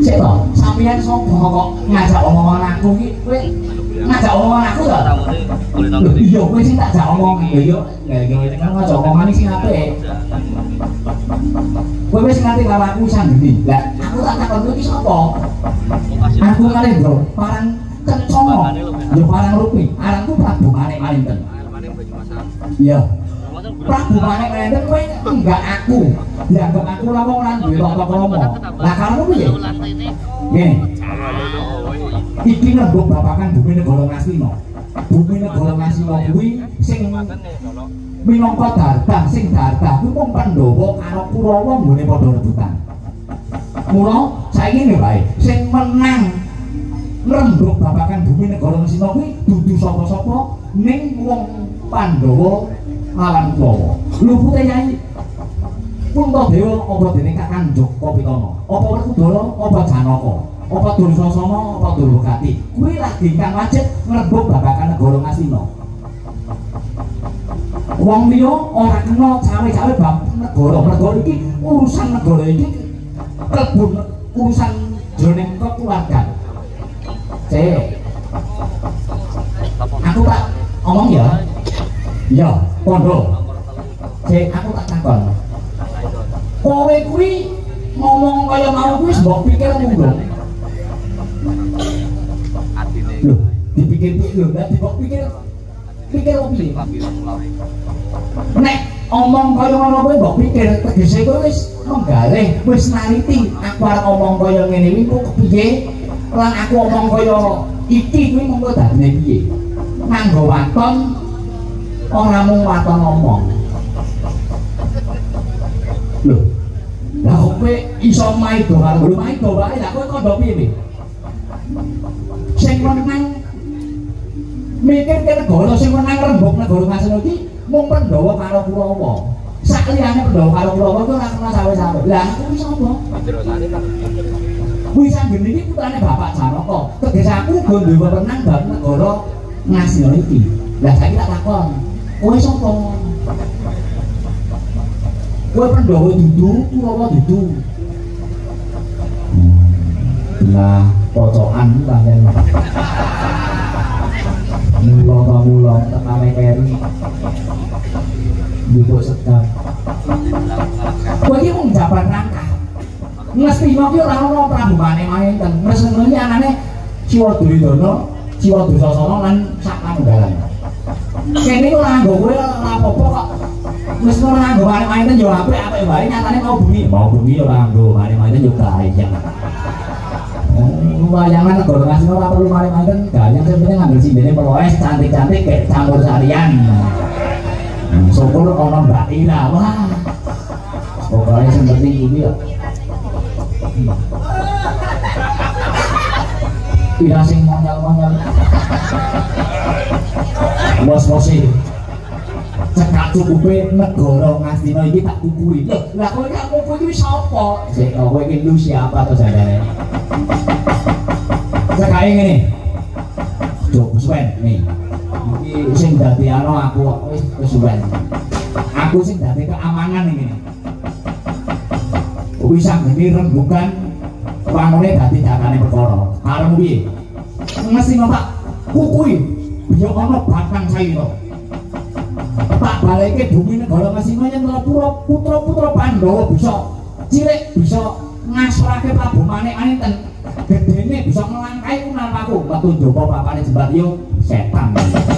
Sik to, sampeyan sapa kok ngajak omongan aku iki? Kowe ngajak omongan aku to? Iya, kowe sing tak jak omong. Lho yo kan ngajak omongan iki sing apik. Kowe wis ngerti karo aku sandini. Lah, aku tak takon kowe iki sapa? Aku kali bro, parang kencongo. Yo parang rupi. Aranku Prabu Manik Malinten. Iya. Prabu Manik Malinten kowe enggak aku. Dianggap aku ora wong lan duwe tata krama. Lah kamu piye? Ngene. Iki nembung babakan Bumi Negara Ngastina. Bumi Negara Ngastina kuwi sing minangka dardah sing dardah kuwi mung Pandhawa karo Kurawa nggone padha rebutan. Mula saiki ngene wae, sing menang ngrembug babakan Bumi Negara Ngastina kuwi dudu sapa-sapa ning wong Pandhawa lawan Kurawa. Lho putih Yai Puntadewa apa dene Kakang Joko Pitana? Apa Werkudara, apa Janaka? Apa Dursasana, apa Durgati? Kuwi lagi kang wajib ngrembug babakan negara Ngastina. Wong liya ora kena cawe-cawe bab negara iki urusan negara iki klebu urusan jroning kekeluargaan. Cek. Aku tak ngomong ya. Ya, kondo. Cek aku tak takon. Kowe kuwi ngomong kaya mau kuwi mbok pikir munggo. Lho, dipikir-pikir lho, nek mbok pikir opo? Nek omong kaya ngono kuwi mbok pikir tegese kowe wis menggalih, wis naliti aku arep ngomong kaya ngene iki kok piye? Lan aku omong kaya iki kuwi mengko dadine piye? Nganggo waton ora mung waton ngomong. Lho, lah kowe iso maido karo maido wae lah kowe kandha piye? Sing menang mikir ke negara sing menang rembug negara Ngastina iki mung Pandhawa karo Kurawa. Sak liyane Pandhawa karo Kurawa kuwi ora kena sawe-sawe. Lah kuwi sapa? Kuwi sanggene iki putrane Bapak Janaka. Tegese aku go duwe menang bab negara Ngastina iki. Lah saiki tak takon, kowe sapa? Kowe Pandhawa dudu, Kurawa dudu. Nah, pocokan pancen. Mula tekane keri. Dipuk sedap. Kowe iki mung jaban rangkah. Ngastina ki ora ono Prabu Manik Malinten. Ngeseni anane Ciwa Duryudana, Ciwa Dursasana lan sak panunggalan. Kene ora nggo kowe ora apa-apa kok. Wis ora nggo Manik Malinten yo apik-apik wae nyatane mau bumi yo ora nggo Manik Malinten yo gayeng. Wayangan negara Ngastina ora perlu Manik Malinten, gayeng sing penting ngambil sindene peloes cantik-cantik kayak campur sarian. Syukur ana Mbak Ira. Wah. Pokoke sing penting kuwi ya. Ira sing monyal-monyal. Bos-bose cekak cukupe negara Ngastina iki tak kukui. Lho, lah kowe gak kukui iki sapa? Sik kowe iki lu siapa to jane? Cekake ngene. Jok suwen nih. Iki sing dadi ana aku wis suwen. Aku sing dadi keamanan iki. Wis sanggene rembugan pamune dadi jakane perkara. Karemu piye? Mesti tak kukui. Biyo ana batang saira. Tak balike Bumi Negara Ngastina yen putra-putra Pandhawa bisa cilik bisa ngasorake Prabu Manik Malinten. Gedene bisa nglangkai unapaku metu njaba papane jembar yo setan.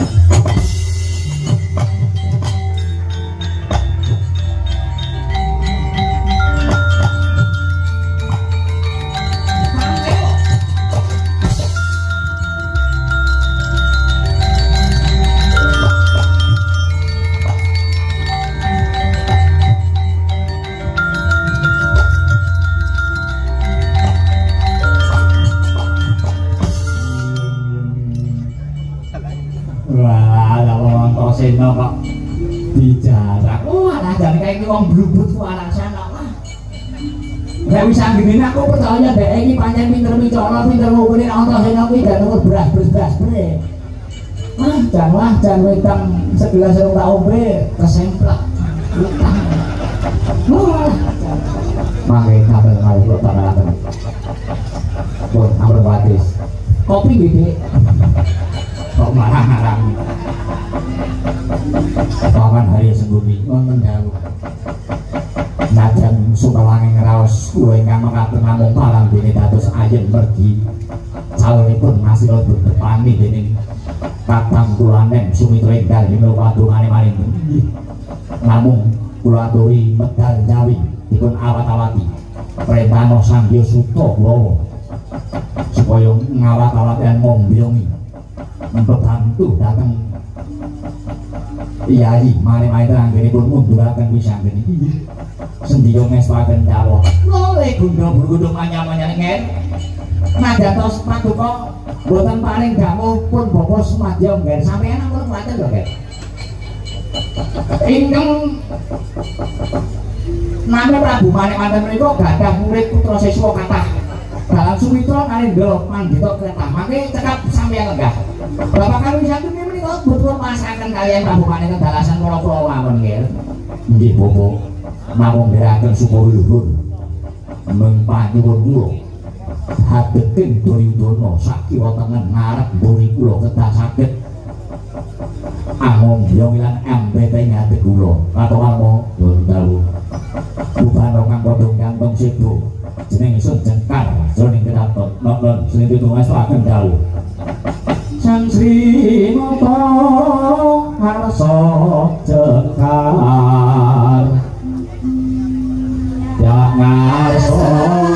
Seno kok dijarak. Alah jane kaya wong blubut ku anak sana lah. Nek wis anggene aku percaya dhek iki pancen pinter bicara, pinter ngomongin ana seno kuwi dan umur beras bre. Jan wedang segelas rong tak ombe kesemplak. Utang. Mangke kabeh karo kok pun Amrowatis kopi gede kok marah-marah paman hari sembunyi wonten dalu najan sukawangi ngraos kula ingkang mekaten namung palang dene dados ayen mergi calonipun masih berdepani dening Kakang Kulanen Sumitra Enggal ing wadungane maring namung kula aturi medal nyawi dipun awat-awati premano Sangya Suta Kulawa supaya ngawat-awaten mombyongi membantu dateng Iyai mari-mari anggenipun munduraken wisanggeni sendiya ngestaken dawa lha gundha-gundha manya-manya nger najatos paduka boten paling damu pun bapa semadya ngger sampeyan ampun mboten lho Nger ingkang nami Prabu Manikmanten menika gadah murid putra siswa kathah dalam Sumitra Narendra Pandhita Kretah mangke cekap sampeyan lenggah Bapak kami satu ini menika betul masakan kalian Prabu Manikmanten dalasan kula-kula mawon nggih nggih Bapak mawon ndherekaken supaya luhur mengpanyuwun kula hadeting Duryudana sakiwa tengen ngarep mburi kula kedah saged among yongilan ambete ngate kula katawalmo dalu bubana kang padha gantong sibuk jeneng isun jengkar jroning kedaton non sing ditunggas akan dalu Sang Sri Mata Harsa Jengkar Ya ngarsa